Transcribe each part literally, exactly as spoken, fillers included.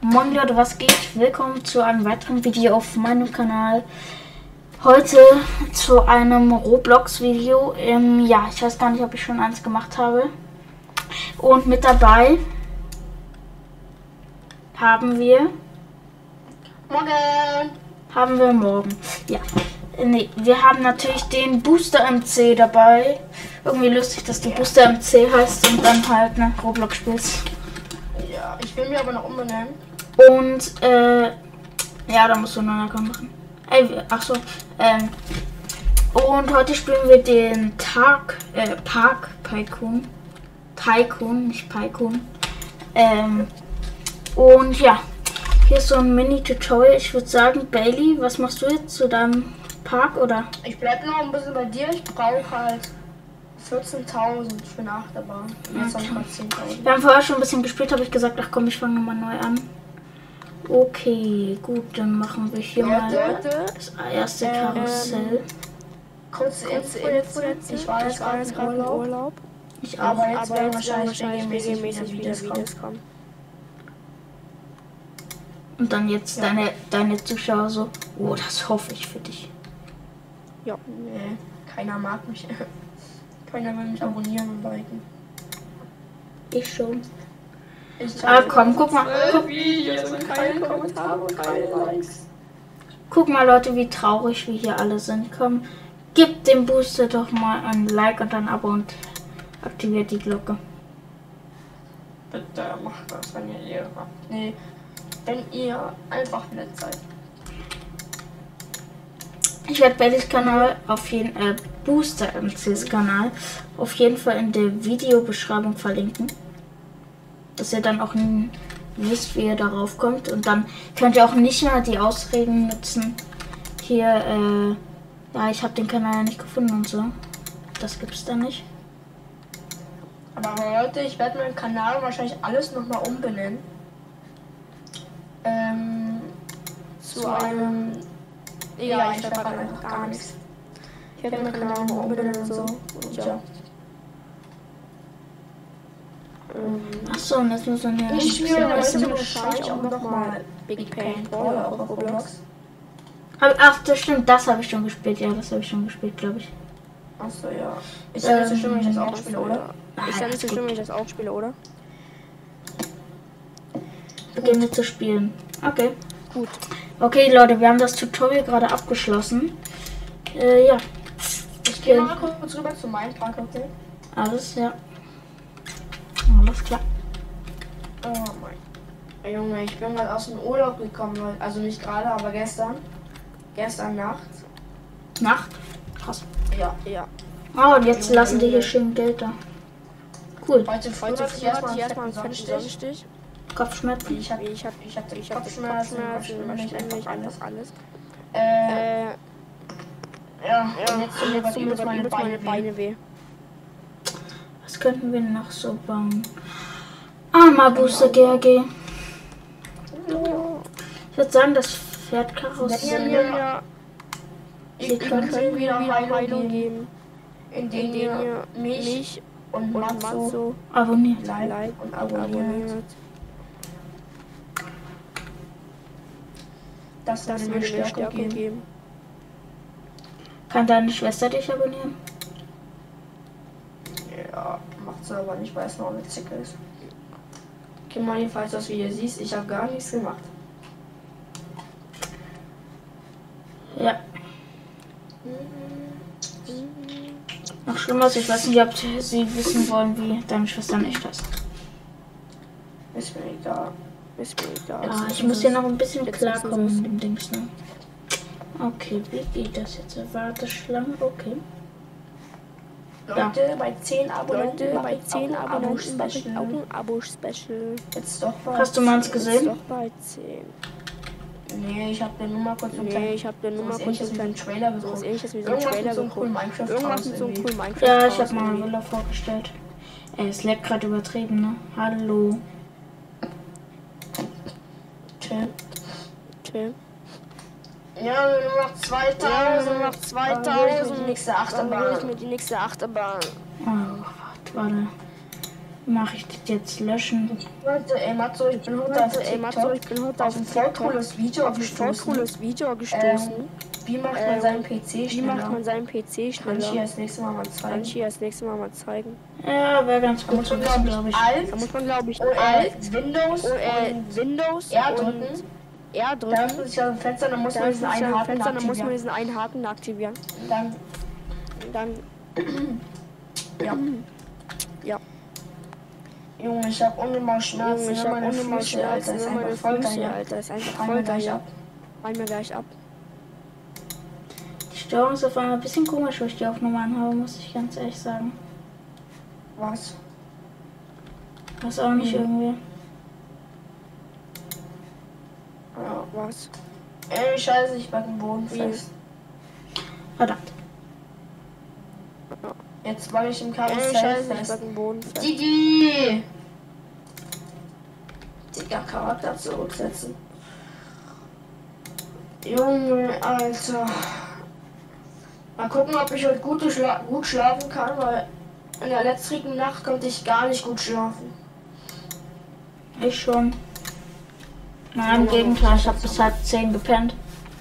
Moin Leute, was geht? Willkommen zu einem weiteren Video auf meinem Kanal. Heute zu einem Roblox-Video. Ähm, ja, ich weiß gar nicht, ob ich schon eins gemacht habe. Und mit dabei haben wir... Morgen! Haben wir morgen. Ja. Nee, wir haben natürlich den Booster M C dabei. Irgendwie lustig, dass du ja. Booster M C heißt und dann halt ne, Roblox spielst. Ja, ich will mir aber noch umbenennen. Und, äh, ja, da musst du einen Account machen. Ey, ach so, ähm, und heute spielen wir den Tag, äh, Park Tycoon. Tycoon, nicht Tycoon. Ähm, und ja, hier ist so ein Mini-Tutorial. Ich würde sagen, Bailey, was machst du jetzt zu deinem Park, oder? Ich bleib noch ein bisschen bei dir. Ich brauche halt vierzehntausend für eine Achterbahn. Jetzt Okay. haben wir zehntausend. Wir haben vorher schon ein bisschen gespielt, habe ich gesagt, ach komm, ich fange nochmal neu an. Okay, gut, dann machen wir hier Leute, mal Leute, das erste ähm, Karussell. Kurze Info jetzt. Ich war jetzt gerade im Urlaub. Urlaub. Ich auch. Aber jetzt Aber werden jetzt wahrscheinlich wahrscheinlich regelmäßig wieder Videos kommen. kommen. Und dann jetzt Ja. deine, deine Zuschauer so, oh, das hoffe ich für dich. Ja. Nee, keiner mag mich. Keiner will mich abonnieren und liken. Ich schon. Ich Ah, komm, guck mal, guck, Videos und keine Kommentare und keine Likes. guck mal, Leute, wie traurig wir hier alle sind. Komm, gib dem Booster doch mal ein Like und ein Abo und aktiviert die Glocke. Bitte macht das, wenn ihr Ehre habt. Nee, wenn ihr einfach nett seid. Ich werde Baileys Kanal auf jeden Fall, äh, Booster M Cs Kanal auf jeden Fall in der Videobeschreibung verlinken. Dass ihr dann auch n- wisst, wie ihr darauf kommt. Und dann könnt ihr auch nicht mal die Ausreden nutzen. Hier, äh, ja, ich habe den Kanal ja nicht gefunden und so. Das gibt's da nicht. Aber Leute, ich werde meinen Kanal wahrscheinlich alles nochmal umbenennen. Ähm, zu einem... Ja, ich werde einfach gar nichts. Ich werde meinen Kanal nochmal umbenennen und so. Und ja. Achso, und das muss dann ja. Ich spiele heute wahrscheinlich auch nochmal Big Paintball auf Roblox. Aber, ach, das stimmt, das habe ich schon gespielt. Ja, das habe ich schon gespielt, glaube ich. Achso, ja. Ist ja nicht so schlimm, wenn ich das auch spiele, oder? Ist ja nicht so schlimm, wenn ich das auch spiele, oder? Beginne zu spielen. Okay. Gut. Okay, Leute, wir haben das Tutorial gerade abgeschlossen. Äh, ja. Ich gehe mal kurz rüber zu meinem Park, okay? Alles, ja. Alles klar. Oh mein. Ey, Junge, ich bin gerade aus dem Urlaub gekommen, Leute. Also nicht gerade, aber gestern. Gestern Nacht. Nacht. Krass. Ja. Ja. Oh, und jetzt lassen die hier schön Geld da. Cool. Heute früh Heute hatte früh ich erstmal hatte ich einen erstmal einen fetten fetten Sonnenstich. Sonnenstich. Kopfschmerzen. Ich hatte, Ich hatte, ich hatte, ich hatte Kopfschmerzen, Kopfschmerzen, überschwänglich, überschwänglich, einfach alles, alles. alles. Äh, Äh, ja, ja, und jetzt tun und mir jetzt tun mir übelst meine übelst Beine meine weh. Beine weh. Was könnten wir noch so bauen? Armer Booster G R G. Ich würde sagen, das Wenn Pferdkarussell. ihr- Ja, Ihr Sie könnt können mir wieder wieder Heilung Heilung geben, geben, indem indem ihr ihr mich mich und und Matzo Matzo Abonniert. like like und und abonniert. abonniert. Das, Das würde würde mir mir Stärke Stärke geben. geben. Kann deine Schwester dich abonnieren? Ja, macht sie aber nicht, weil es noch eine Zicke ist. Okay, Manni, falls du das Video siehst, ich habe gar nichts gemacht. Ja. Noch schlimmer ist, ich weiß nicht, ob sie wissen wollen, wie deine Schwester nicht ist. Ist mir egal. Ist mir egal. Ah, ich muss hier noch ein bisschen Jetzt klarkommen wissen mit dem Dings, ne? Okay, wie geht das jetzt? Warteschlange, okay. Leute, bei zehn Abonnenten, Leute, mache bei ich zehn auch ein Abonnenten mache ich auch Abo-Special. ein Abo-Special. Jetzt doch bei Hast du meins zehn. gesehen? Doch bei zehn. Nee, ich habe dir nur mal kurz so einen Nee, kleinen- ich habe dir nur mal sowas kurz ähnliches einen wie so einen kleinen Trailer so was geguckt. ähnliches wie so einen Irgendwas Trailer mit so einem coolen geguckt. Minecraft Irgendwas mit so einem coolen Minecraft. Ja, ich habe Haus mal eine irgendwie. Villa vorgestellt. Ey, es leckt gerade übertrieben, ne? Hallo. Chill. Chill. Ja, nur noch zweitausend. Ja, nur noch zweitausend. Dann hol ich mir die zweitausend. nächste Dann hol ich Achterbahn. mir die nächste Achterbahn. Oh, warte, warte. Mache ich das jetzt löschen? Leute, ey Matzo, ich bin heute auf Ey, Matzo, ich bin heute auf ein voll cooles Video auf ein voll gestoßen. cooles Video gestoßen. Ähm, wie macht man Ähm, seinen P C Wie macht schneller? man seinen P C Kann ich hier schneller? das nächste Mal mal Kann zeigen. ich hier das nächste Mal mal zeigen. Ja, wäre ganz Da gut muss zu man, wissen, glaube glaube ich, ich. Alt, Da muss man, glaube ich, Alt, Alt, Windows und, äh, und Windous R und drücken. R Da drücken. öffnet sich das Fenster, dann muss Da man ist diesen ein einen Haken Fenster, dann muss man aktivieren. diesen einen Haken aktivieren. Dann, Dann, ja. ja. Junge, ich hab unnormal Schmerzen. Junge, ich ne? hab meine unnormal Füße, Alter, Schmerzen, ist ne? Meine einfach Folter Füße, hier. Alter, ist einfach Fallen mir Folter gleich hier. ab. Fallen mir gleich ab. Die Steuerung ist auf einmal ein bisschen komisch, wo ich die Aufnahme anhabe, muss ich ganz ehrlich sagen. Was? Was auch nicht Mhm. irgendwie. Ja. Was? Ey, scheiße, ich war im Boden Wie? fest. Verdammt. Jetzt war ich im Ey, Karussell scheiße, ich fest. bleib im Boden fest. Digi! Digga, Charakter zurücksetzen. Junge, Alter. Mal gucken, ob ich heute gut, schla gut schlafen kann, weil in der letzten Nacht konnte ich gar nicht gut schlafen. Ich schon. Nein, im Gegenteil, ich habe bis halb zehn gepennt.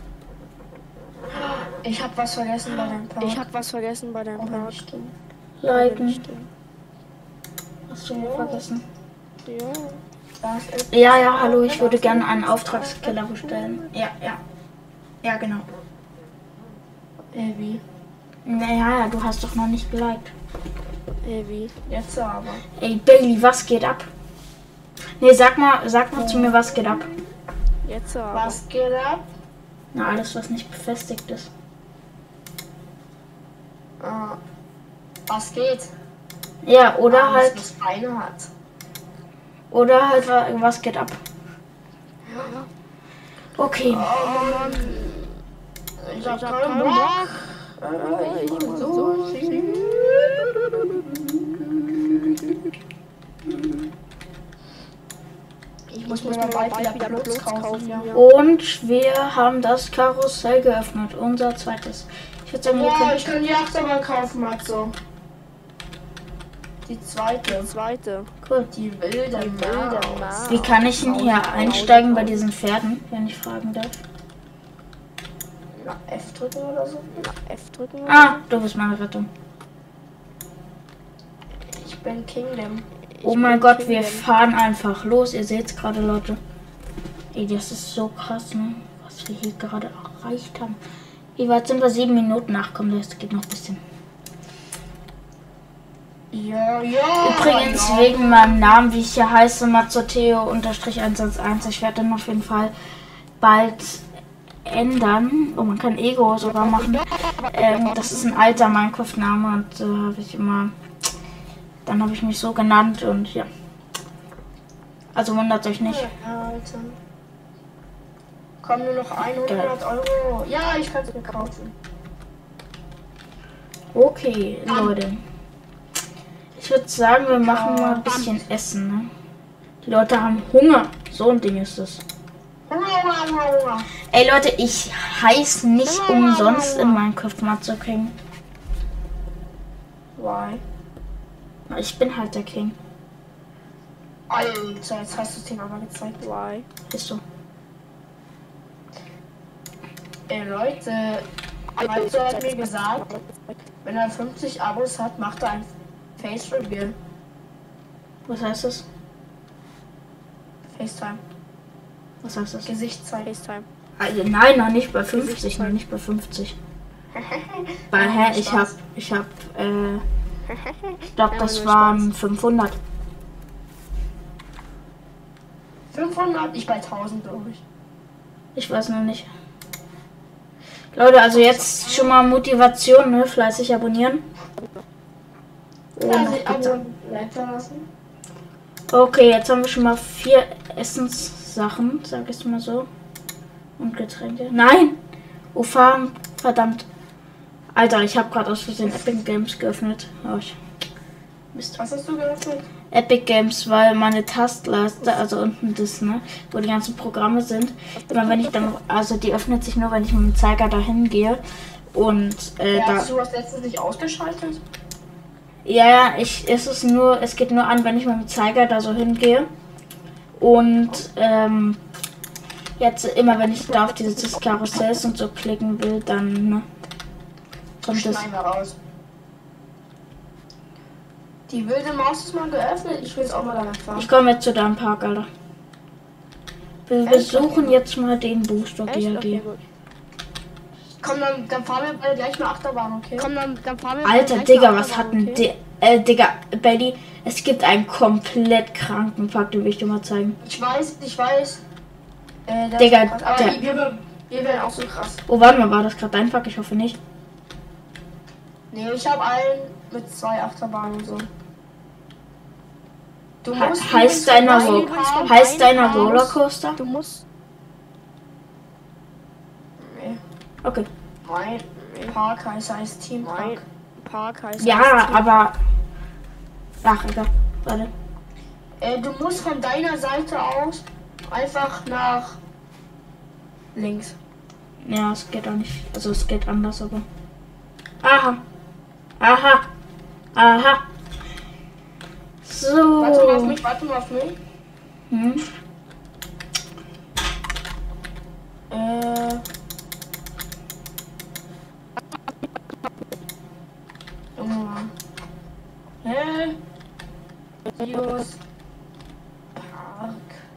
Ich hab was vergessen bei deinem Part. Ich hab was vergessen bei deinem Oh, Part. stimmt. Liken. Hast du mir vergessen? Ja. Das ist Ja, ja, hallo, ich würde gerne einen Auftragskiller bestellen. Ja, ja. Ja, genau. Äh, wie? Naja, ja, du hast doch noch nicht geliked. Ey, wie? Jetzt aber. Ey, Bailey, was geht ab? Nee, sag mal, sag mal zu mir, was geht ab? Jetzt aber. Was geht ab? Na, alles, was nicht befestigt ist. Ah, was geht? Ja, oder Alles, halt, was Beine hat. oder halt, wa- was geht ab? Ja. Okay. Oh Mann. Ich hab keinen Bock. Äh, Ich muss so viel. Ich muss mir mal bald wieder Plus kaufen. Ja. Und wir haben das Karussell geöffnet, unser zweites. Ich würde sagen, wir Boah, können... ich kann die Achterbahn kaufen, Matzo. Die zweite. Zweite. Cool. Die wilde wilde Maus. Maus. Wie kann ich denn hier einsteigen bei diesen Pferden, wenn ich fragen darf? Na, F drücken oder so? Na, F drücken. Ah, du bist meine Rettung. Ich bin Kingdom. Oh mein Gott, wir fahren einfach los. Ihr seht es gerade, Leute. Ey, das ist so krass, ne? Was wir hier gerade erreicht haben. Wie weit sind wir? Sieben Minuten nachkommen. Das geht noch ein bisschen. Ja, ja. Übrigens, ja. wegen meinem Namen, wie ich hier heiße, Mazzoteo eins eins eins. Ich werde dann auf jeden Fall bald ändern. Oh, man kann Ego sogar machen. Ähm, das ist ein alter Minecraft-Name und äh, habe ich immer... Dann habe ich mich so genannt und ja. Also wundert euch nicht. Alter. Kommen nur noch hundert Euro. Ja, ich kann es mir kaufen. Okay, Leute. Ich würde sagen, wir machen mal ein bisschen Essen, ne? Die Leute haben Hunger. So ein Ding ist es. Hunger, Hunger, Hunger, Hunger. Ey Leute, ich heiße nicht umsonst in Minecraft Matzo King. Why? Ich bin halt der King. Alter, jetzt hast du es dir aber gezeigt. Why? Bist du? Ey Leute, Matzo hat mir gesagt, wenn er fünfzig Abos hat, macht er ein Face Reveal. Was heißt das? FaceTime. Was heißt das? Gesicht zeigen. FaceTime. Also, nein, noch nicht bei fünfzig, noch nicht bei fünfzig. Weil, hä, ich hab, ich hab, äh, ich glaube, das waren fünfhundert. fünfhundert, ich bei tausend, glaube ich. Ich weiß noch nicht. Leute, also jetzt schon mal Motivation, ne? Fleißig abonnieren. Oh, Ja, noch sich Pizza. Abo lassen. Okay, jetzt haben wir schon mal vier Essenssachen, sag ich mal so. Und Getränke. Nein! Oh, fahren. Verdammt. Alter, ich habe gerade aus Versehen Epic Games geöffnet. Oh, ich... Mist. Was hast du geöffnet? Epic Games, weil meine Tastleiste, also unten das, ne, wo die ganzen Programme sind, immer wenn ich dann, also die öffnet sich nur, wenn ich mit dem Zeiger dahin gehe und äh, Ja, da, hast du was letztens nicht ausgeschaltet? Ja, ja, ich, es ist nur, es geht nur an, wenn ich mal mit Zeiger da so hingehe. Und ähm, jetzt immer, wenn ich da auf dieses Karussells und so klicken will, dann ne, kommt das. Schneiden wir raus. Die wilde Maus ist mal geöffnet. Ich will jetzt auch mal damit fahren. Ich komme jetzt zu deinem Park, Alter. Wir Echt? besuchen jetzt mal den Booster Echt? G L Okay, G. gut. Komm, dann, dann fahren wir beide gleich mal Achterbahn, okay? Komm, dann, dann fahren wir Alter, gleich Digga, mal was hat Achterbahn, ein okay? Di äh, Digga, Belly, es gibt einen komplett kranken Fakt, den will ich dir mal zeigen. Ich weiß, ich weiß. Äh, das Digga, ist krass. Aber der- wir, wir werden auch so krass. Oh, warte mal, war das gerade dein Fakt? Ich hoffe nicht. Nee, ich habe einen mit zwei Achterbahnen und so. Du He übrigens heißt deiner, vorbei- Ro übrigens von heißt deinem deiner Haus- Rollercoaster? Du musst. Nee, Okay. mein Park heißt, heißt Team Mein Park. Park heißt. Ja, heißt Team- aber... Ach, egal. Warte. Äh, du musst von deiner Seite aus einfach nach links. Ja, es geht auch nicht. Also es geht anders, aber... Aha. Aha. Aha. So. Warte mal auf mich, warte mal auf mich. Hm. Äh. Junge Mann. Hä? Videos. Park.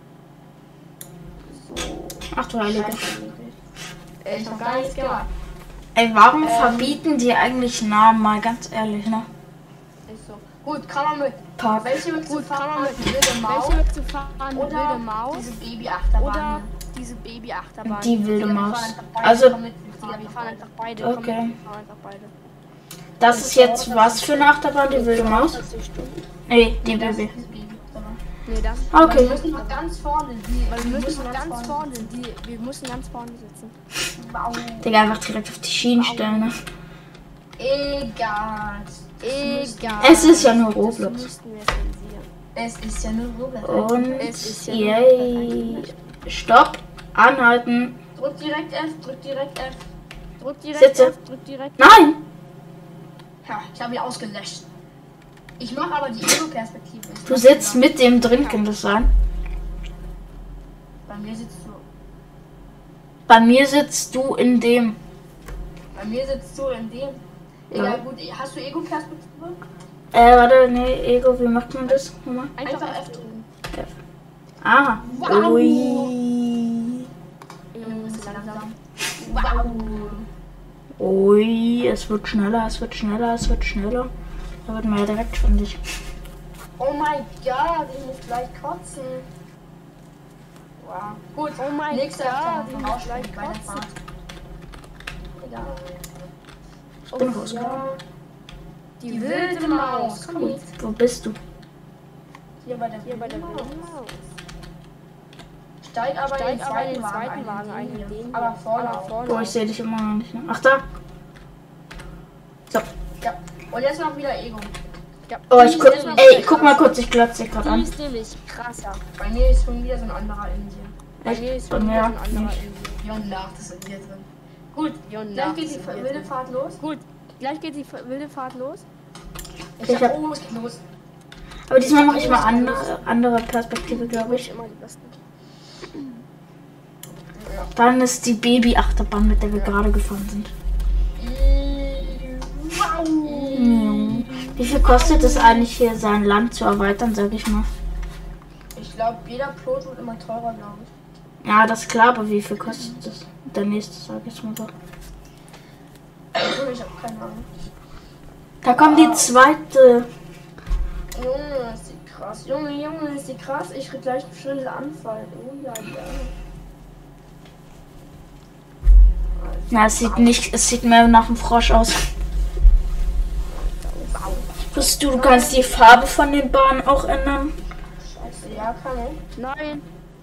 So. Ach du Heilige. Äh, Ich hab gar nichts gemacht. Ey, warum Ähm. verbieten die eigentlich Namen, mal ganz ehrlich, ne? Ist so. Gut, kann man mit. Park. Welche mit Gut, zu fahren kann man mit wilde Maus Welche willst du fahren? oder Wilde Maus diese Baby-Achterbahn? oder diese Baby-Achterbahn? Die wilde Wir Maus. fahren einfach beide, Also, komm mit, wir fahren Ja, wir fahren einfach beide. Okay. Komm, wir fahren einfach beide. das ist jetzt was für eine Achterbahn, die wilde Maus? vierzig Stunden. Nee, die Das ist Baby. diese Baby-Achterbahn. Nee, das. Wir Okay. müssen noch ganz vorne. Die, Weil die wir müssen ganz vorne. Die, wir müssen ganz vorne sitzen. Wow. Digga, einfach direkt auf die Schienen stellen, ne? Egal. Egal. Es ist ja nur Das Roblox. müssten wir zensieren. Es ist ja nur Roblox. Und Es ist ja yay. Stopp. Anhalten. Drück direkt F, drück direkt F. Drück direkt Sitze. F, drück direkt. Nein! Ja, ich habe ihn ausgelöscht. Ich mache aber die Ego-Perspektive. Ich Du mach sitzt die mit dem drin, kann das sein? da. Bei mir sitzt du. Bei mir sitzt du in dem. Bei mir sitzt du in dem. Ja. Egal, gut. Hast du Ego-Perspektive? Äh, warte, nee, Ego, wie macht man das? Nochmal. Einfach, Einfach F F drücken. Aha. Wow. Ui. Junge, ist langsam. Wow. Ui, es wird schneller, es wird schneller, es wird schneller. Da wird man ja direkt schwindig. Oh mein Gott, ich muss gleich kotzen. Wow. Gut, Oh mein nächste Gott, Achterbahn ich vom muss Ausstieg, gleich Weiterfahrt. kotzen. Egal. Ich bin Oh, raus. ja. Die, Die wilde Maus. Komm Wo, jetzt. wo bist du? Hier bei der Hier bei der wilden wilden Maus. Maus. Steig aber Steig in den aber in den zweiten zweiten Wagen ein, in in den den hier. hier. Aber vorne Aber auch. vorne. Boah, ich sehe dich immer noch nicht. Ne? Ach, da. So. Ja. Und jetzt noch wieder Ego. Ja. Oh, ich guck. ist nämlich Ey, sehr guck mal krass. kurz, ich glotze dich gerade Die an. ist nämlich krasser. Bei mir ist schon wieder so ein anderer in dir. Bei Echt? mir ist Bei schon mir wieder so ein anderer nicht. in dir. Ja, und nach, das ist in dir drin. Gut, Ja, und gleich nach geht ist die in dir wilde drin. Fahrt los. Gut, gleich geht die wilde Fahrt los. Ich, Ich hab, hab- oh, es geht los. Aber diesmal mache ich mal andere, andere Perspektive, glaube ich. Immer die besten. Dann ist die Baby-Achterbahn, mit der wir gerade gefahren sind. Wow. Wie viel kostet es eigentlich hier, sein Land zu erweitern, sag ich mal? Ich glaube, jeder Plot wird immer teurer, glaube ich. Ja, das ist klar, aber wie viel kostet es? Der nächste, sag ich mal so. Ich habe keine Ahnung. Da kommt die zweite. Junge, ist die krass. Junge, Junge, ist die krass. Ich krieg gleich einen schönen Anfall. Oh ja, ja. Na, es sieht nicht, es sieht mehr nach einem Frosch aus. Wusstest du, du kannst die Farbe von den Bahnen auch ändern? Scheiße, ja, kann ich. Nein.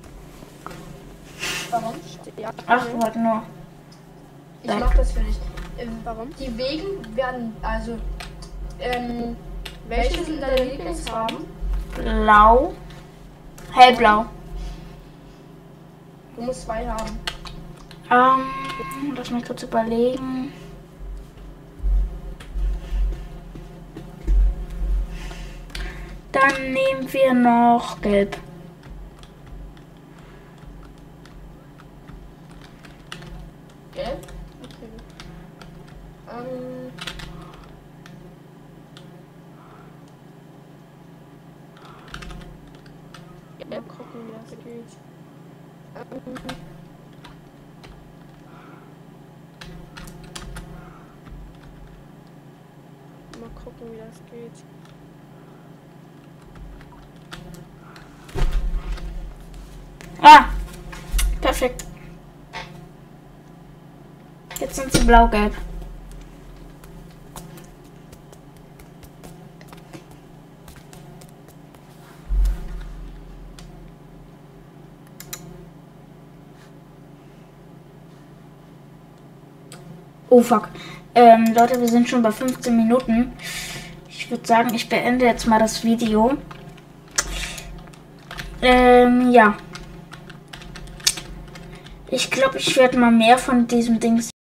Warum? Ja, Ach, warte nur. Ich mach das für dich. Ähm, warum? Die Wegen werden, also, ähm, Welche welche sind deine Lieblingsfarben? Blau. Hellblau. Du musst zwei haben. Ähm, lass mich kurz überlegen. Dann nehmen wir noch Gelb. Gelb? Okay. Ähm. Ja, gucken, wie das geht. ähm. Mal gucken, wie das geht. Ah, perfekt. Jetzt sind sie blau-gelb. Oh fuck. Ähm, Leute, wir sind schon bei fünfzehn Minuten. Ich würde sagen, ich beende jetzt mal das Video. Ähm, ja. Ich glaube, ich werde mal mehr von diesem Ding